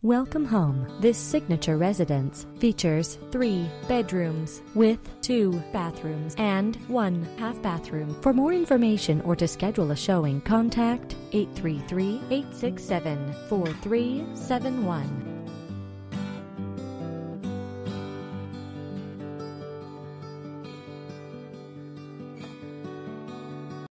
Welcome home. This signature residence features 3 bedrooms with 2 bathrooms and 1 half bathroom. For more information or to schedule a showing, contact 833-867-4371.